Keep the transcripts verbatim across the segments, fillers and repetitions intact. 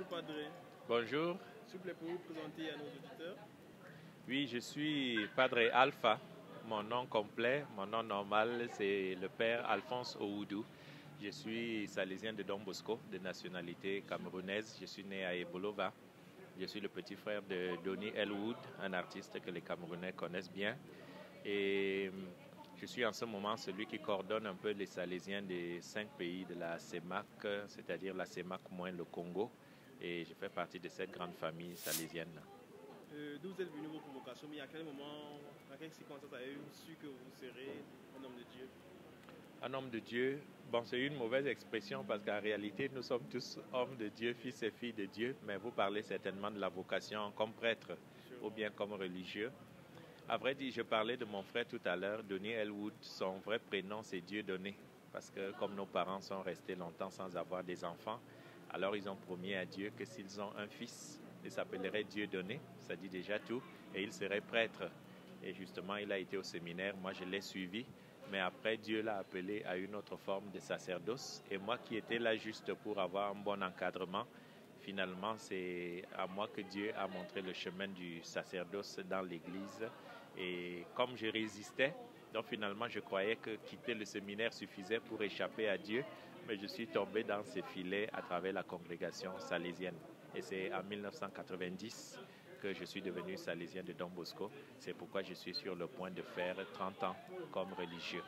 Bonjour Padre. Bonjour. S'il vous plaît, pouvez-vous présenter à nos auditeurs? Oui, je suis Padre Alpha. Mon nom complet, mon nom normal, c'est le Père Alphonse Owoudou. Je suis salésien de Don Bosco, de nationalité camerounaise. Je suis né à Ebolova. Je suis le petit frère de Donny Elwood, un artiste que les Camerounais connaissent bien. Et je suis en ce moment celui qui coordonne un peu les Salésiens des cinq pays de la CEMAC, c'est-à-dire la CEMAC moins le Congo. Et je fais partie de cette grande famille salésienne. Euh, D'où vous êtes venu votre vocation, mais à quel moment, à quelle circonstance avez-vous su que vous serez un homme de Dieu? Un homme de Dieu, bon, c'est une mauvaise expression parce qu'en réalité, nous sommes tous hommes de Dieu, fils et filles de Dieu, mais vous parlez certainement de la vocation comme prêtre ou bien comme religieux. À vrai dire, je parlais de mon frère tout à l'heure, Donny Elwood. Son vrai prénom, c'est Dieudonné, parce que comme nos parents sont restés longtemps sans avoir des enfants, alors ils ont promis à Dieu que s'ils ont un fils, il s'appellerait Dieudonné, ça dit déjà tout, et il serait prêtre. Et justement, il a été au séminaire, moi je l'ai suivi, mais après Dieu l'a appelé à une autre forme de sacerdoce, et moi qui étais là juste pour avoir un bon encadrement, finalement c'est à moi que Dieu a montré le chemin du sacerdoce dans l'église. Et comme je résistais, donc finalement je croyais que quitter le séminaire suffisait pour échapper à Dieu, mais je suis tombé dans ces filets à travers la congrégation salésienne. Et c'est en mille neuf cent quatre-vingt-dix que je suis devenu salésien de Don Bosco. C'est pourquoi je suis sur le point de faire trente ans comme religieux.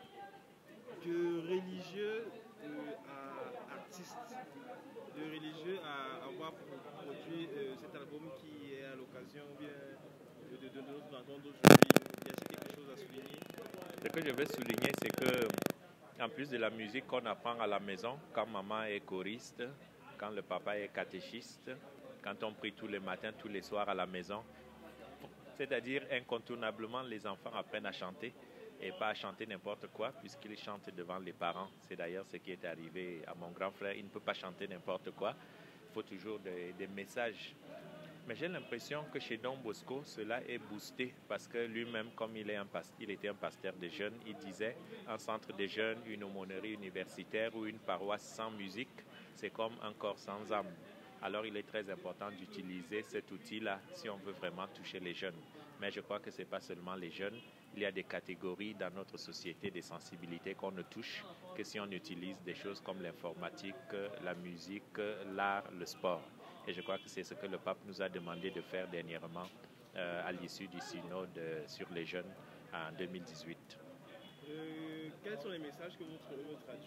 De religieux euh, à artiste, de religieux à avoir produit euh, cet album qui est à l'occasion bien de, de, de notre rencontre d'aujourd'hui. Y a-t-il quelque chose à souligner? Ce que je veux souligner, c'est que en plus de la musique qu'on apprend à la maison, quand maman est choriste, quand le papa est catéchiste, quand on prie tous les matins, tous les soirs à la maison, c'est-à-dire incontournablement les enfants apprennent à chanter et pas à chanter n'importe quoi puisqu'ils chantent devant les parents. C'est d'ailleurs ce qui est arrivé à mon grand frère. Il ne peut pas chanter n'importe quoi. Il faut toujours des, des messages. Mais j'ai l'impression que chez Don Bosco, cela est boosté parce que lui-même, comme il, est un pasteur, il était un pasteur de jeunes, il disait un centre de jeunes, une aumônerie universitaire ou une paroisse sans musique, c'est comme un corps sans âme. Alors il est très important d'utiliser cet outil-là si on veut vraiment toucher les jeunes. Mais je crois que ce n'est pas seulement les jeunes. Il y a des catégories dans notre société, des sensibilités qu'on ne touche que si on utilise des choses comme l'informatique, la musique, l'art, le sport. Et je crois que c'est ce que le pape nous a demandé de faire dernièrement euh, à l'issue du synode euh, sur les jeunes en deux mille dix-huit. Euh, quels sont les messages que votre œuvre traduit?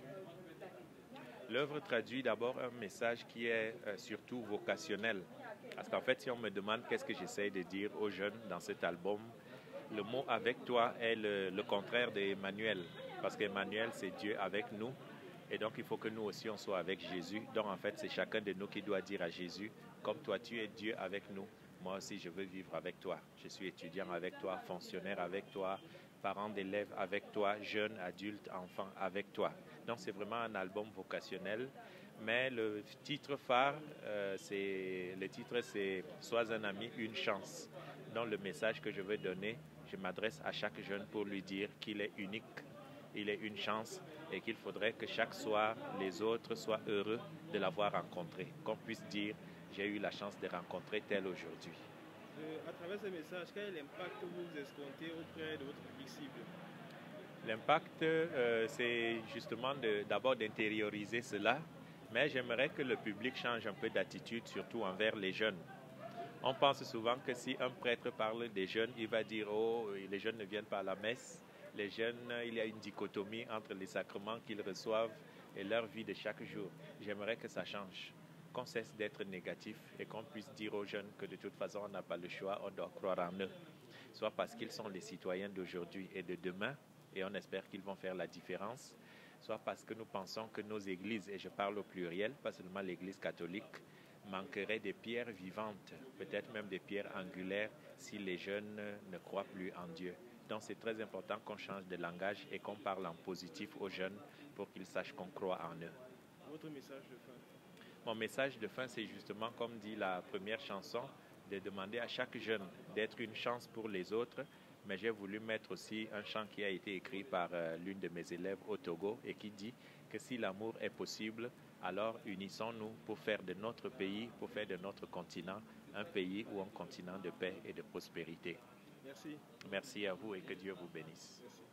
L'œuvre traduit d'abord un message qui est euh, surtout vocationnel. Parce qu'en fait, si on me demande qu'est-ce que j'essaie de dire aux jeunes dans cet album, le mot « avec toi » est le, le contraire d'Emmanuel. Parce qu'Emmanuel, c'est Dieu avec nous. Et donc, il faut que nous aussi, on soit avec Jésus. Donc, en fait, c'est chacun de nous qui doit dire à Jésus, comme toi, tu es Dieu avec nous, moi aussi, je veux vivre avec toi. Je suis étudiant avec toi, fonctionnaire avec toi, parent d'élèves avec toi, jeune, adulte, enfant avec toi. Donc, c'est vraiment un album vocationnel. Mais le titre phare, euh, c'est, le titre, c'est « Sois un ami, une chance ». Donc, le message que je veux donner, je m'adresse à chaque jeune pour lui dire qu'il est unique. Il est une chance et qu'il faudrait que chaque soir, les autres soient heureux de l'avoir rencontré. Qu'on puisse dire, j'ai eu la chance de rencontrer tel aujourd'hui. Euh, à travers ce message, quel est l'impact que vous escomptez auprès de votre public cible? L'impact, euh, c'est justement de, d'abord d'intérioriser cela, mais j'aimerais que le public change un peu d'attitude, surtout envers les jeunes. On pense souvent que si un prêtre parle des jeunes, il va dire « Oh, les jeunes ne viennent pas à la messe ». Les jeunes, il y a une dichotomie entre les sacrements qu'ils reçoivent et leur vie de chaque jour. J'aimerais que ça change, qu'on cesse d'être négatif et qu'on puisse dire aux jeunes que de toute façon, on n'a pas le choix, on doit croire en eux. Soit parce qu'ils sont les citoyens d'aujourd'hui et de demain, et on espère qu'ils vont faire la différence, soit parce que nous pensons que nos églises, et je parle au pluriel, pas seulement l'église catholique, manqueraient des pierres vivantes, peut-être même des pierres angulaires, si les jeunes ne croient plus en Dieu. Donc c'est très important qu'on change de langage et qu'on parle en positif aux jeunes pour qu'ils sachent qu'on croit en eux. Votre message de fin? Mon message de fin, c'est justement, comme dit la première chanson, de demander à chaque jeune d'être une chance pour les autres, mais j'ai voulu mettre aussi un chant qui a été écrit par euh, l'une de mes élèves au Togo et qui dit que si l'amour est possible, Alors unissons-nous pour faire de notre pays, pour faire de notre continent un pays ou un continent de paix et de prospérité. Merci. Merci à vous et que Dieu vous bénisse. Merci.